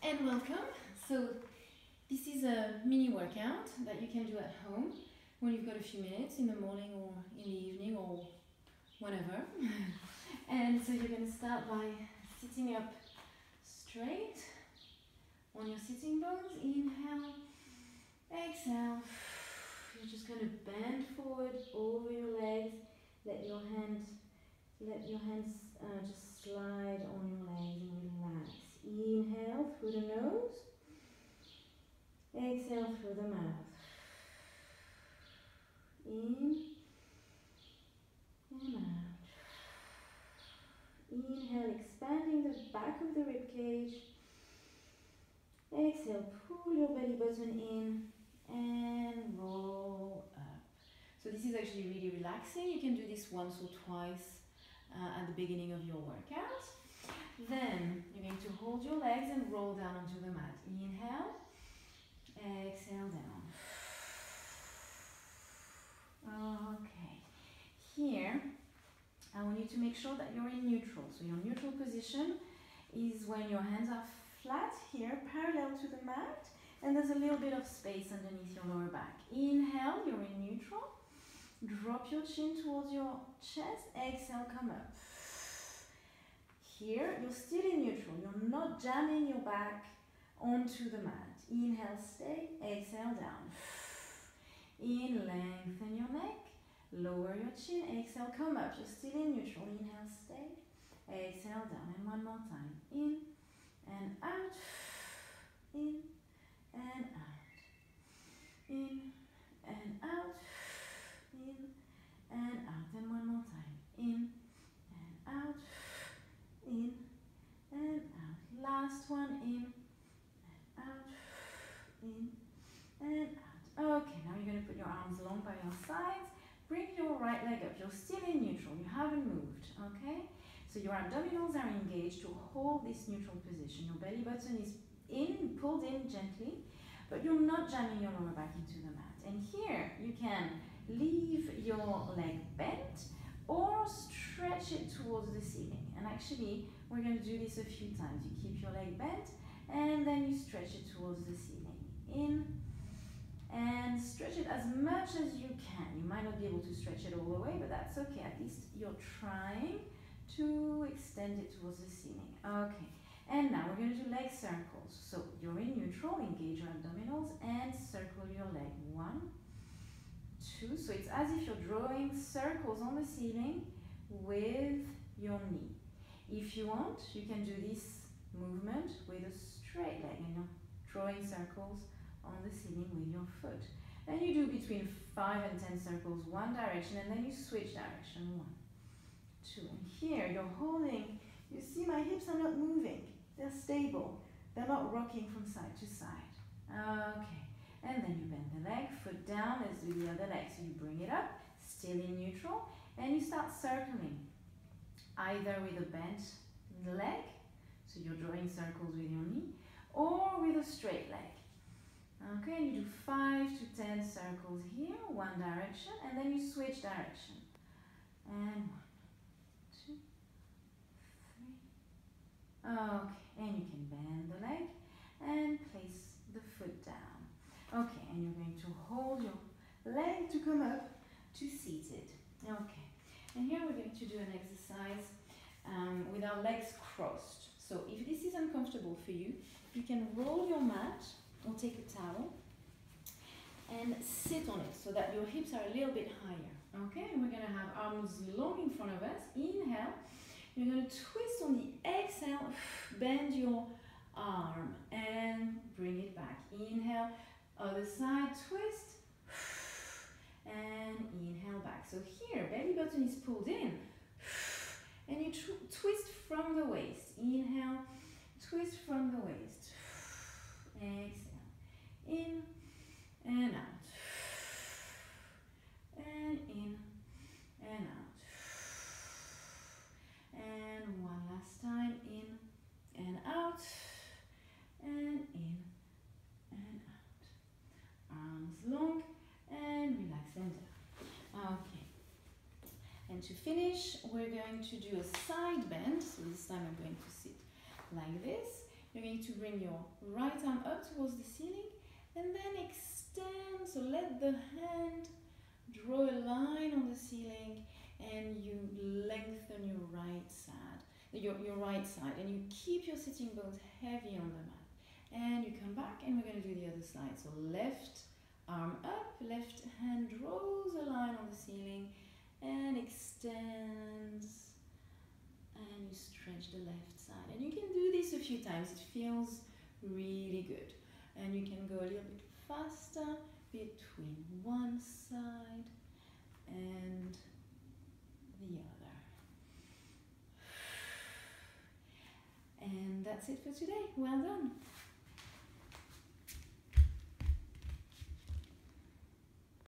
and welcome. So this is a mini workout that you can do at home when you've got a few minutes in the morning or in the evening or whenever. And so you're going to start by sitting up straight on your sitting bones. Inhale, exhale. You're just going to bend forward over your legs. Let your hands just slide on your legs and relax. Inhale through the nose. Exhale through the mouth. In and out. Inhale, expanding the back of the rib cage. Exhale, pull your belly button in and roll up. So this is actually really relaxing. You can do this once or twice at the beginning of your workout. Then you're going to hold your legs and roll down onto the mat. Inhale, exhale down. Okay, here I want you to make sure that you're in neutral. So your neutral position is when your hands are flat here, parallel to the mat, and there's a little bit of space underneath your lower back. Inhale, you're in neutral. Drop your chin towards your chest. Exhale, come up. Here, you're still in neutral. You're not jamming your back onto the mat. Inhale, stay. Exhale, down. In, lengthen your neck. Lower your chin. Exhale, come up. You're still in neutral. Inhale, stay. Exhale, down. And one more time. In and out. In and out. In and out. In and out. And one more time. In and out. In and out. Last one. In and out. In and out. Okay, now you're going to put your arms along by your sides. Bring your right leg up. You're still in neutral. You haven't moved. Okay? So your abdominals are engaged to hold this neutral position. Your belly button is pulled in gently, but you're not jamming your lower back into the mat. And here you can leave your leg bent or stretch it towards the ceiling. And actually, we're going to do this a few times. You keep your leg bent and then you stretch it towards the ceiling. In and stretch it as much as you can. You might not be able to stretch it all the way, but that's okay. At least you're trying to extend it towards the ceiling. Okay, and now we're going to do leg circles. So you're in neutral, engage your abdominals and circle your leg. 1, 2. So it's as if you're drawing circles on the ceiling with your knee. If you want, you can do this movement with a straight leg and you're drawing circles on the ceiling with your foot. And you do between 5 and 10 circles one direction and then you switch direction. 1, 2. And here you're holding, you see my hips are not moving. They're stable. They're not rocking from side to side. Okay. And then you bend the leg, foot down, let's do the other leg. So you bring it up, still in neutral, and you start circling. Either with a bent leg, so you're drawing circles with your knee, or with a straight leg. Okay, and you do 5 to 10 circles here, one direction, and then you switch direction. And 1, 2, 3. Okay, and you can bend the leg and place the foot down. Okay, and you're going to hold your leg to come up to seated. Okay, and here we're going to do an exercise with our legs crossed. So if this is uncomfortable for you, you can roll your mat or take a towel and sit on it so that your hips are a little bit higher. Okay, and we're going to have arms long in front of us. Inhale. You're going to twist on the exhale, bend your arm and bring it back. Inhale, other side, twist, and inhale back. So here, belly button is pulled in, and you twist from the waist. Inhale, twist from the waist. Exhale, in and out, and in and out. And one last time, in and out, and in and out. Arms long and relax them down. Okay. And to finish, we're going to do a side bend. So this time I'm going to sit like this. You're going to bring your right arm up towards the ceiling and then extend. So let the hand draw a line on the ceiling and you lengthen your right side, your right side, and you keep your sitting bones heavy on the mat. And you come back and we're going to do the other side. So left arm up, left hand draws a line on the ceiling and extends, and you stretch the left side. And you can do this a few times. It feels really good. And you can go a little bit faster between one side and the other. And that's it for today. Well done.